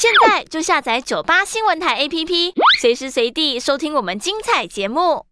现在就下载98新闻台 APP， 随时随地收听我们精彩节目。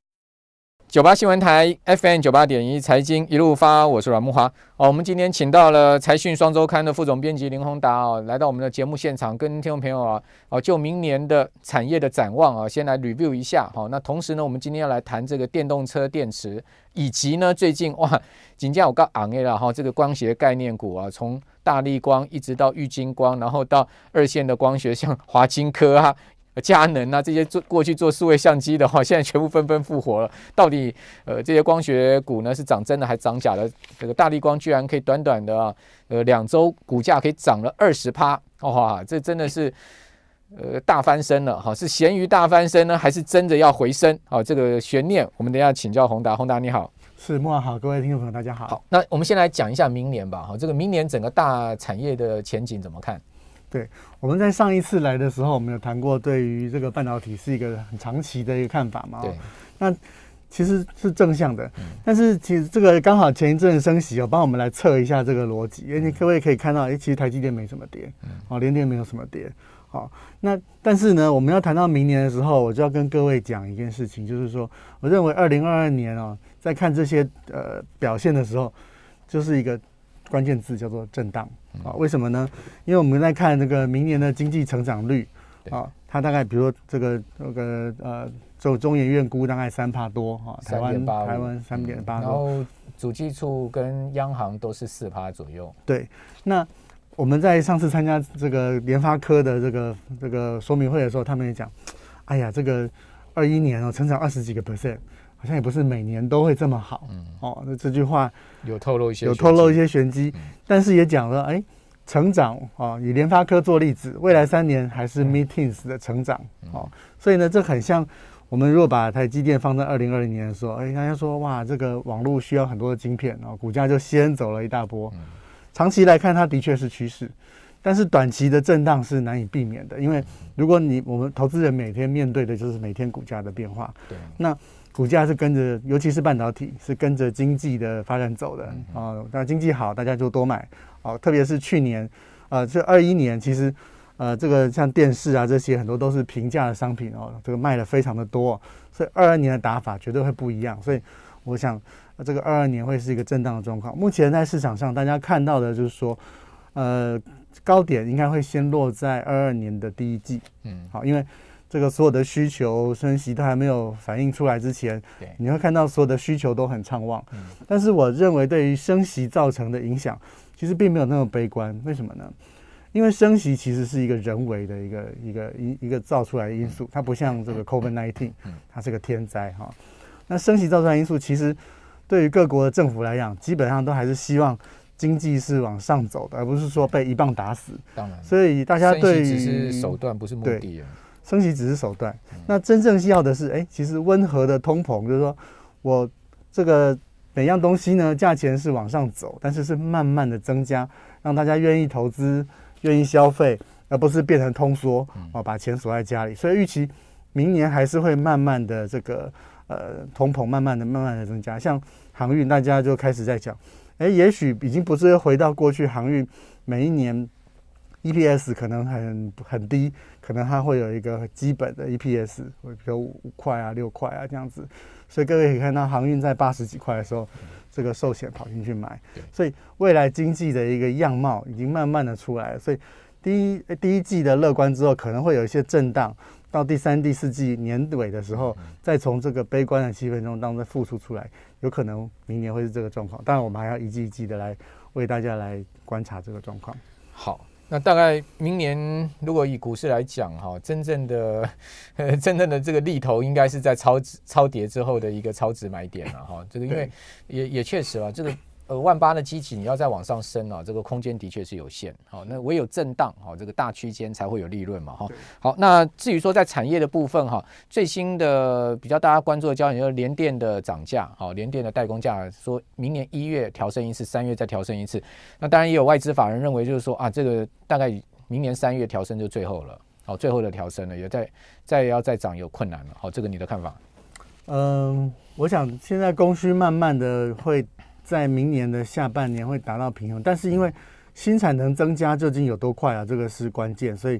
98新闻台 FM 98.1财经一路发，我是阮木华。我们今天请到了财讯双周刊的副总编辑林宏达来到我们的节目现场，跟听众朋友就明年的产业的展望先来 review 一下。那同时呢，我们今天要来谈这个电动车电池，以及呢最近真的有够红的啦这个光学概念股从大立光一直到玉晶光，然后到二线的光学，像华晶科佳能这些过去做数位相机的现在全部纷纷复活了。到底这些光学股呢是涨真的还涨假的？这个大立光居然可以短短的2周股价可以涨了20%，哇，这真的是大翻身了是咸鱼大翻身呢，还是真的要回升？这个悬念我们等一下请教宏达。宏达你好。 是，木华好，各位听众朋友大家好。 好，那我们先来讲一下明年吧。这个明年整个大产业的前景怎么看？ 对，我们在上一次来的时候，我们有谈过对于这个半导体是一个很长期的一个看法嘛。对，那其实是正向的，但是其实这个刚好前一阵升息帮我们来测一下这个逻辑。你各位可以看到，其实台积电没什么跌，联电没有什么跌。好，那但是呢，我们要谈到明年的时候，我就要跟各位讲一件事情，就是说，我认为2022年在看这些表现的时候，就是一个关键字叫做震荡。为什么呢？因为我们在看这个明年的经济成长率它大概比如说这个中研院估大概3%多台湾3.85%， 然后主计处跟央行都是4%左右。 对，那我们在上次参加这个联发科的这个说明会的时候，他们也讲，哎呀，这个21年成长20几个%，好像也不是每年都会这么好。那这句话有透露一些玄机，但是也讲了，成长以联发科做例子，未来3年还是 mid-teens 的成长。所以呢，这很像我们如果把台积电放在2020年的时候，大家说哇，这个网络需要很多的晶片，股价就先走了一大波。长期来看，它的确是趋势，但是短期的震荡是难以避免的，因为如果我们投资人每天面对的就是每天股价的变化，那股价是跟着，尤其是半导体是跟着经济的发展走的那经济好，大家就多买特别是去年这21年，其实这个像电视这些很多都是平价的商品这个卖的非常的多，所以22年的打法绝对会不一样，所以我想这个22年会是一个震荡的状况。目前在市场上大家看到的就是说高点应该会先落在22年的第一季。好，因为这个所有的需求升息都还没有反映出来之前，你会看到所有的需求都很畅旺。但是我认为对于升息造成的影响其实并没有那么悲观。为什么呢？因为升息其实是一个人为的一个造出来的因素，它不像这个 COVID-19 它是个天灾那升息造出来的因素其实对于各国的政府来讲，基本上都还是希望经济是往上走的，而不是说被一棒打死。 当然， 所以大家对于升息只是手段，不是目的。 升息只是手段，那真正要的是，其实温和的通膨，就是说我这个每样东西呢，价钱是往上走，但是是慢慢的增加，让大家愿意投资、愿意消费，而不是变成通缩把钱锁在家里。所以预期明年还是会慢慢的这个通膨慢慢的增加。像航运，大家就开始在讲，也许已经不是回到过去航运每一年EPS 可能很低，可能它会有一个基本的 EPS， 比如5块6块这样子。所以各位可以看到，航运在80几块的时候，这个寿险跑进去买，所以未来经济的一个样貌已经慢慢的出来了。所以第一季的乐观之后，可能会有一些震荡，到第3、第4季年尾的时候，再从这个悲观的气氛中当中复苏出来，有可能明年会是这个状况。当然，我们还要一季一季的来为大家来观察这个状况。 好。那大概明年如果以股市来讲真正的这个利头应该是在超跌之后的一个超值买点了这个因为也确实这个18000的基期你要再往上升这个空间的确是有限那唯有震荡这个大区间才会有利润嘛好，那至于说在产业的部分最新的比较大家关注的焦点就是联电的涨价联电的代工价说明年1月调升一次，3月再调升一次。那当然也有外资法人认为就是说这个大概明年3月调升就最后了最后的调升了，也要再涨有困难了这个你的看法？ 我想现在供需慢慢的会在明年的下半年会达到平衡，但是因为新产能增加究竟有多快这个是关键，所以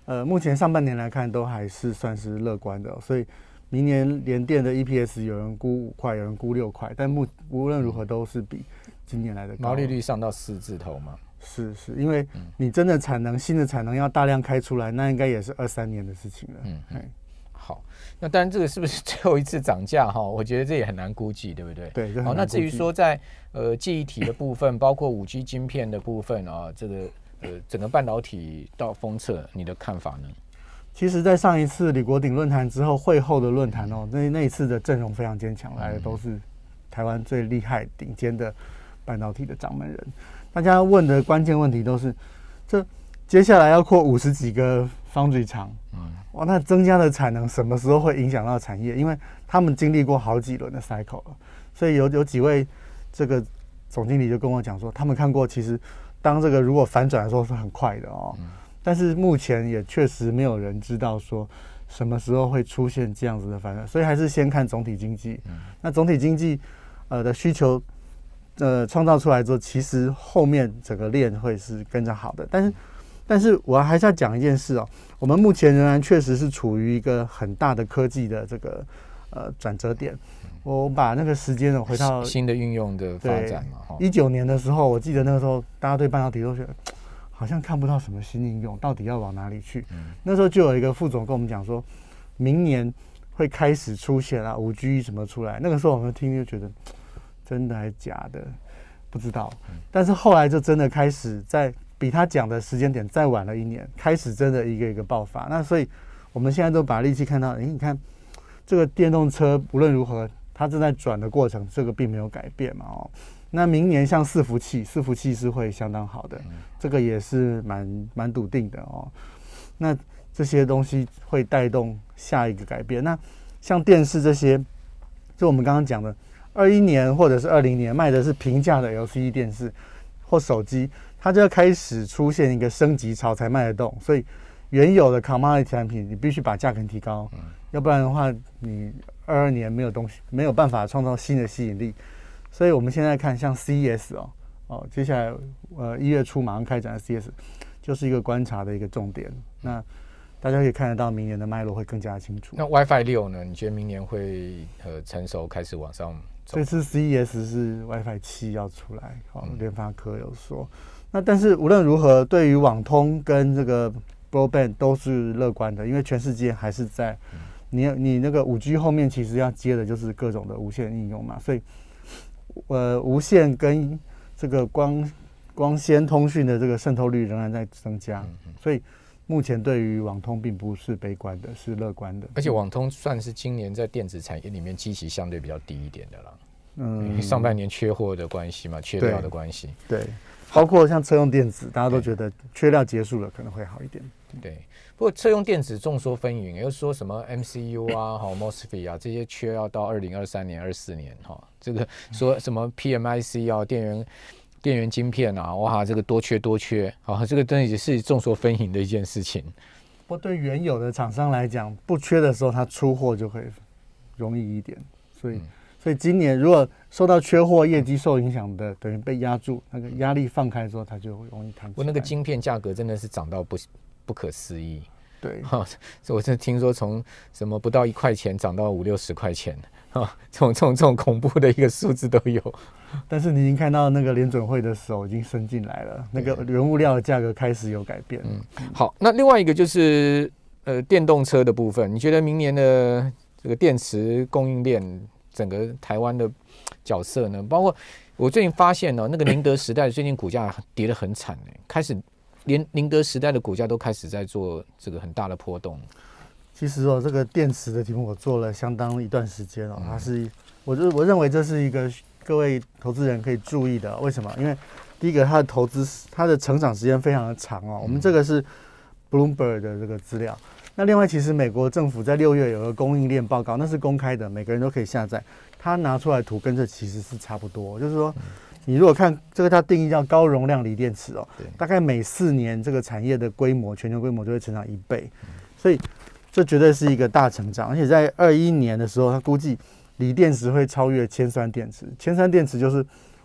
目前上半年来看都还是算是乐观的，所以明年联电的 EPS 有人估5块，有人估6块，但无论如何都是比今年来的高。 毛利率上到4字头嘛？ 是，因为你真的新的产能要大量开出来，那应该也是23年的事情了。 好，那当然这个是不是最后一次涨价哈？我觉得这也很难估计，对不对？ 对。 好，那至于说在记忆体的部分，包括5G 晶片的部分啊，这个整个半导体到封测，你的看法呢？ 其实，在上一次李国鼎论坛之后，会后的论坛哦，那一次的阵容非常坚强，来的都是台湾最厉害、顶尖的半导体的掌门人。大家问的关键问题都是，这接下来要扩50几个 foundry 厂，哇，那增加的产能什么时候会影响到产业？因为他们经历过好几轮的 cycle 了，所以有几位这个总经理就跟我讲说，他们看过，其实当这个如果反转的时候是很快的哦。但是目前也确实没有人知道说什么时候会出现这样子的反转，所以还是先看总体经济。那总体经济的需求创造出来之后，其实后面整个链会是跟着好的。但是我还是要讲一件事哦，我们目前仍然确实是处于一个很大的科技的这个转折点。我把那个时间回到新的运用的发展嘛。 19年的时候，我记得那个时候大家对半导体都觉得好像看不到什么新应用，到底要往哪里去？那时候就有一个副总跟我们讲说，明年会开始出现5G 什么出来。那个时候我们听就觉得真的还是假的，不知道。但是后来就真的开始在比他讲的时间点再晚了1年，开始真的一个一个爆发。那所以我们现在都把力气看到，你看这个电动车无论如何，它正在转的过程，这个并没有改变嘛那明年像伺服器是会相当好的，这个也是蛮笃定的那这些东西会带动下一个改变。那像电视这些，就我们刚刚讲的，21年或者是20年卖的是平价的 LCD 电视或手机，它就要开始出现一个升级潮才卖得动。所以原有的 commodity 产品，你必须把价格提高，要不然的话，你22年没有办法创造新的吸引力。所以我们现在看像 CES 接下来1月初马上开展的 CES 就是一个观察的一个重点。那大家可以看得到明年的脉络会更加清楚。 那 WiFi 6呢？你觉得明年会成熟开始往上走？ 这次 CES 是 WiFi 7要出来，联发科有说。那但是无论如何，对于网通跟这个 Broadband 都是乐观的，因为全世界还是在你那个5G 后面其实要接的就是各种的无线应用嘛，所以无线跟这个光纤通讯的这个渗透率仍然在增加，所以目前对于网通并不是悲观的，是乐观的。 而且网通算是今年在电子产业里面基期相对比较低一点的啦。上半年缺货的关系嘛，缺料的关系。 对，包括像车用电子，大家都觉得缺料结束了，可能会好一点。 对，不过车用电子众说纷纭，又说什么 MCU MOSFET 这些缺要到2023年、24年这个说什么 PMIC 电源晶片哇，这个多缺这个真的也是众说纷纭的一件事情。 不过对原有的厂商来讲，不缺的时候它出货就会容易一点，所以今年如果受到缺货、业绩受影响的，等于被压住，那个压力放开之后，它就容易弹起来。 那个晶片价格真的是涨到不可思议。 对， 我是听说从什么不到1块钱涨到50-60块钱，这种恐怖的一个数字都有。 但是你已经看到那个联准会的手已经伸进来了，那个原物料的价格开始有改变。 好，那另外一个就是电动车的部分，你觉得明年的这个电池供应链整个台湾的角色呢？包括我最近发现那个宁德时代最近股价跌得很惨开始。连宁德时代的股价都开始在做这个很大的波动。 其实这个电池的题目我做了相当一段时间它是我认为这是一个各位投资人可以注意的。为什么？因为第一个它的投资它的成长时间非常的长我们这个是 Bloomberg 的这个资料。那另外其实美国政府在6月有个供应链报告，那是公开的，每个人都可以下载。它拿出来图跟这其实是差不多，就是说。你如果看这个，它定义叫高容量锂电池大概每4年这个产业的规模，全球规模就会成长1倍，所以这绝对是一个大成长。而且在21年的时候，它估计锂电池会超越铅酸电池。铅酸电池就是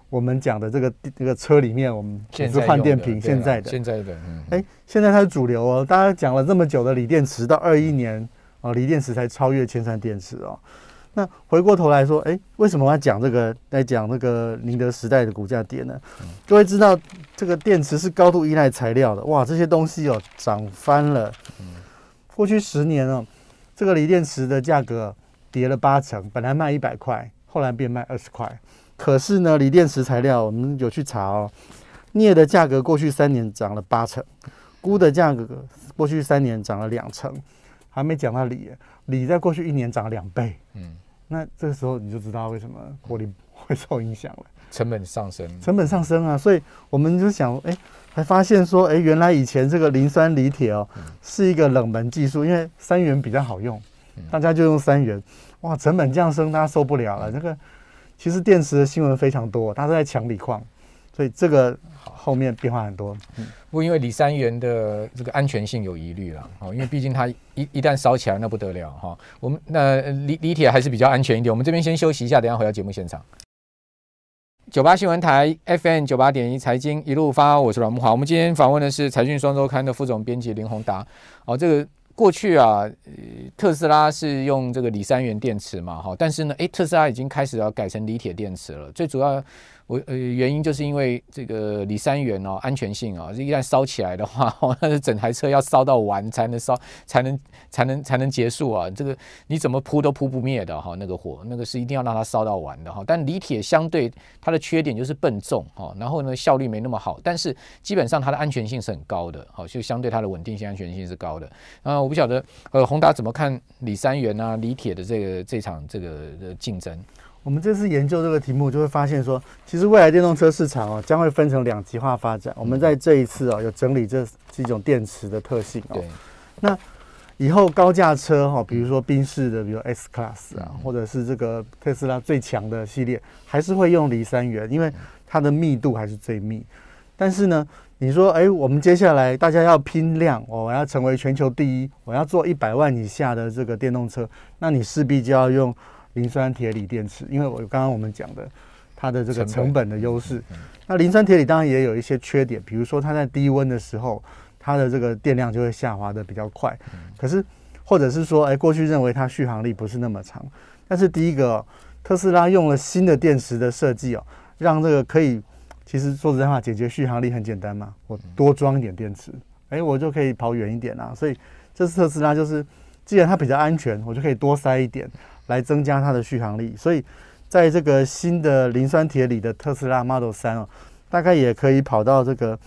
我们讲的这个车里面，我们只是换电瓶，现在的，现在它是主流哦。大家讲了这么久的锂电池，到21年锂电池才超越铅酸电池哦。那回过头来说，为什么我要讲这个？来讲那个宁德时代的股价跌呢？各位知道这个电池是高度依赖材料的，哇，这些东西涨翻了。过去10年这个锂电池的价格跌了80%，本来卖100块，后来变卖20块。可是呢，锂电池材料我们有去查镍的价格过去3年涨了80%，钴的价格过去3年涨了20%，还没讲到锂在过去1年涨了2倍。那这个时候你就知道为什么获利会受影响了， 成本上升啊。所以我们就想，还发现说，原来以前这个磷酸锂铁是一个冷门技术，因为3元比较好用，大家就用3元，哇，成本降升，大家受不了了。这个其实电池的新闻非常多，大家都在抢锂矿，所以这个后面变化很多。 不过因为锂3元的这个安全性有疑虑了，因为毕竟它一旦烧起来那不得了哈。我们那锂铁还是比较安全一点。我们这边先休息一下，等一下回到节目现场。98新闻台 FM 98.1财经一路发，我是阮慕骅。我们今天访问的是财讯双周刊的副总编辑林宏达。这个过去特斯拉是用这个锂3元电池嘛，但是呢，特斯拉已经开始要改成锂铁电池了。最主要原因就是因为这个锂3元安全性一旦烧起来的话，那是整台车要烧到完才能结束啊。这个你怎么扑都扑不灭的那个火，那个是一定要让它烧到完的但锂铁相对它的缺点就是笨重然后呢效率没那么好，但是基本上它的安全性是很高的就相对它的稳定性、安全性是高的。我不晓得宏达怎么看锂3元啊、锂铁的这场这个竞争。 我们这次研究这个题目，就会发现说，其实未来电动车市场将会分成2极化发展。我们在这一次有整理这几种电池的特性对， 那以后高价车比如说宾士的，比如 S Class 或者是这个特斯拉最强的系列，还是会用锂3元，因为它的密度还是最密。但是呢，你说我们接下来大家要拼量，我要成为全球第一，我要做100万以下的这个电动车，那你势必就要用磷酸铁锂电池，因为刚刚我们讲的它的这个成本的优势。那磷酸铁锂当然也有一些缺点，比如说它在低温的时候，它的这个电量就会下滑的比较快。可是或者是说，过去认为它续航力不是那么长。但是第一个，特斯拉用了新的电池的设计让这个可以，其实说实在话，解决续航力很简单嘛，我多装一点电池，我就可以跑远一点啊。所以这次特斯拉就是，既然它比较安全，我就可以多塞一点，来增加它的续航力。所以在这个新的磷酸铁锂的特斯拉 Model 3大概也可以跑到这个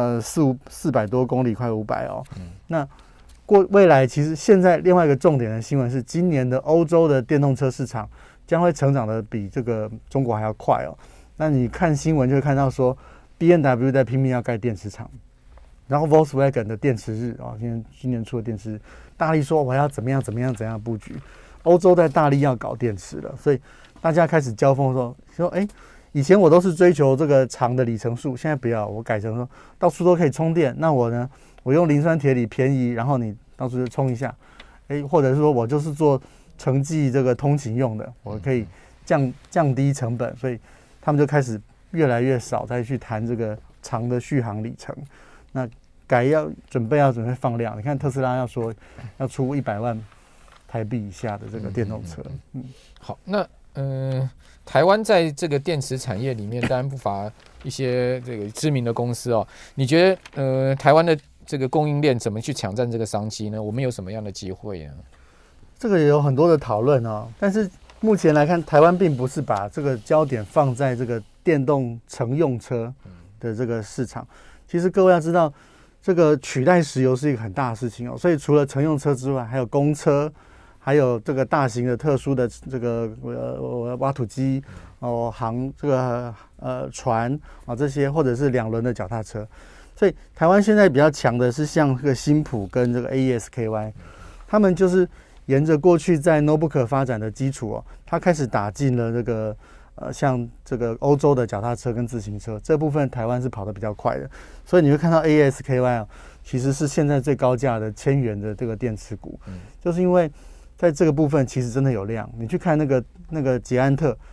400多公里，快500那未来其实现在另外一个重点的新闻是，今年的欧洲的电动车市场将会成长的比这个中国还要快那你看新闻就会看到说 ，BMW 在拼命要盖电池厂，然后 Volkswagen 的电池日今年出的电池日，大力说我要怎么样布局。欧洲在大力要搞电池了，所以大家开始交锋说以前我都是追求这个长的里程数，现在不要，我改成说到处都可以充电。那我呢，我用磷酸铁锂便宜，然后你到处就充一下，或者是说我就是做城际这个通勤用的，我可以降低成本，所以他们就开始越来越少再去谈这个长的续航里程。那准备放量，你看特斯拉要说要出100万台币以下的这个电动车。 好，那台湾在这个电池产业里面，当然不乏一些这个知名的公司你觉得台湾的这个供应链怎么去抢占这个商机呢？我们有什么样的机会呢？ 这个也有很多的讨论但是目前来看，台湾并不是把这个焦点放在这个电动乘用车的这个市场。其实各位要知道，这个取代石油是一个很大的事情所以除了乘用车之外，还有公车，还有这个大型的特殊的这个挖土机这个船这些，或者是2轮的脚踏车。所以台湾现在比较强的是像这个新普跟这个 AES-KY， 他们就是沿着过去在 notebook 发展的基础它开始打进了这个像这个欧洲的脚踏车跟自行车这部分，台湾是跑得比较快的。所以你会看到 AES-KY其实是现在最高价的1000元的这个电池股，就是因为在这个部分其实真的有量。你去看那个捷安特，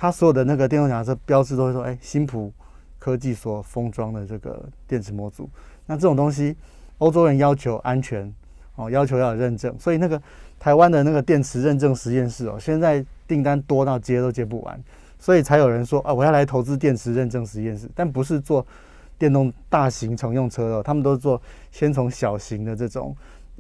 它所有的那个电动脚踏车标志都会说，哎，新普科技所封装的这个电池模组。那这种东西，欧洲人要求安全，要求要有认证，所以那个台湾的那个电池认证实验室现在订单多到接都接不完，所以才有人说啊，我要来投资电池认证实验室，但不是做电动大型乘用车他们都做先从小型的这种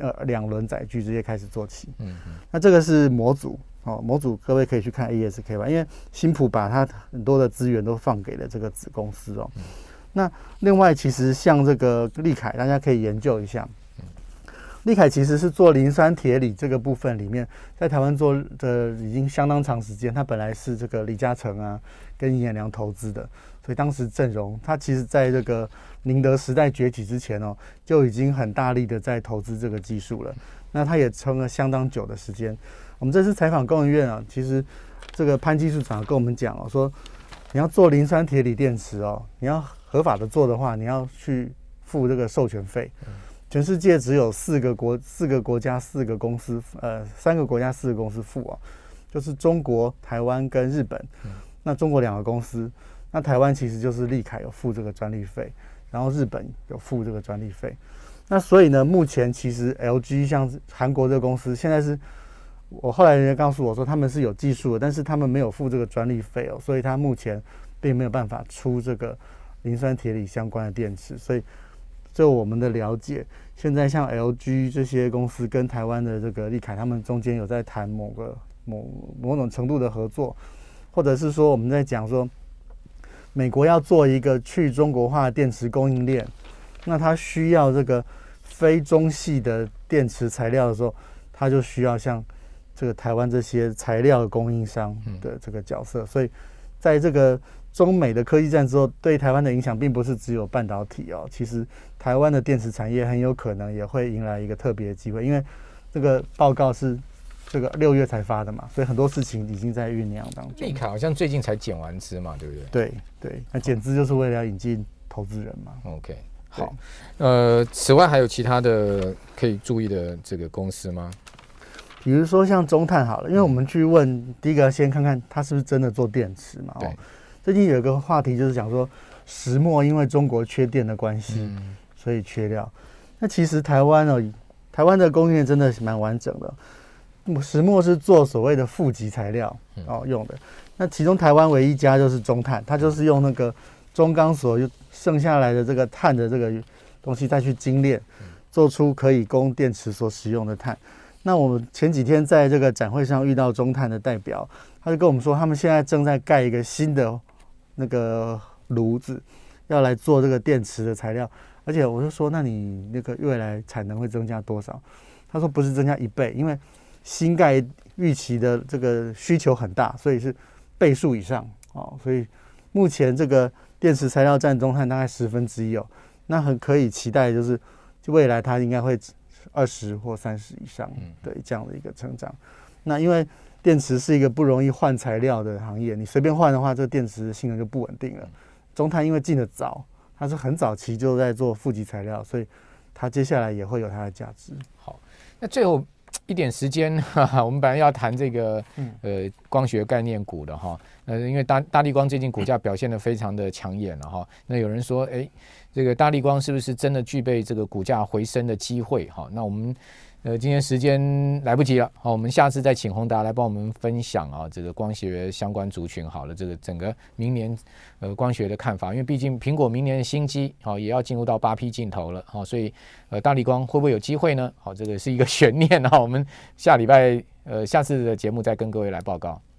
2轮载具直接开始做起。那这个是模组。模组各位可以去看 ASK 吧，因为新普把它很多的资源都放给了这个子公司那另外其实像这个立凯，大家可以研究一下。立凯其实是做磷酸铁锂这个部分里面，在台湾做的已经相当长时间。它本来是这个李嘉诚跟尹衍良投资的，所以当时阵容，它其实在这个宁德时代崛起之前就已经很大力的在投资这个技术了。那它也撑了相当久的时间。我们这次采访工研院其实这个潘技术长跟我们讲说，你要做磷酸铁锂电池你要合法的做的话，你要去付这个授权费。全世界只有4个国家4个公司，3个国家4个公司付就是中国、台湾跟日本。那中国2个公司，那台湾其实就是立凯有付这个专利费，然后日本有付这个专利费。那所以呢，目前其实 LG 像韩国这个公司，现在是我后来人家告诉我说他们是有技术的，但是他们没有付这个专利费所以他目前并没有办法出这个磷酸铁锂相关的电池。所以就我们的了解，现在像 LG 这些公司跟台湾的这个立凯，他们中间有在谈某种程度的合作，或者是说我们在讲说美国要做一个去中国化的电池供应链，那它需要这个非中系的电池材料的时候，它就需要像这个台湾这些材料供应商的这个角色。所以在这个中美的科技战之后，对台湾的影响并不是只有半导体其实台湾的电池产业很有可能也会迎来一个特别的机会，因为这个报告是这个6月才发的嘛，所以很多事情已经在酝酿当中。 立凯好像最近才减完资嘛，对不对？ 对，那减资就是为了要引进投资人嘛。 OK， 好，此外还有其他的可以注意的这个公司吗？ 比如说像中碳好了，因为我们去问，第一个先看看它是不是真的做电池嘛。最近有一个话题就是讲说，石墨因为中国缺电的关系，所以缺料。那其实台湾的供应链真的是蛮完整的。石墨是做所谓的负极材料用的，那其中台湾唯一一家就是中碳，它就是用那个中钢所剩下来的这个碳的这个东西再去精炼，做出可以供电池所使用的碳。那我们前几天在这个展会上遇到中碳的代表，他就跟我们说，他们现在正在盖一个新的那个炉子，要来做这个电池的材料。而且我就说，那你那个未来产能会增加多少？他说不是增加1倍，因为新盖预期的这个需求很大，所以是倍数以上所以目前这个电池材料占中碳大概1/10那很可以期待，就是未来它应该会20或30以上的这样的一个成长。那因为电池是一个不容易换材料的行业，你随便换的话，这个电池的性能就不稳定了。中碳因为进得早，它是很早期就在做负极材料，所以它接下来也会有它的价值。 好，那最后一点时间，我们本来要谈这个光学概念股的因为大立光最近股价表现得非常的抢眼了那有人说，这个大立光是不是真的具备这个股价回升的机会那我们今天时间来不及了我们下次再请宏达来帮我们分享这个光学相关族群好了，这个整个明年光学的看法，因为毕竟苹果明年的新机也要进入到8P 镜头了所以大立光会不会有机会呢？这个是一个悬念我们下礼拜下次的节目再跟各位来报告。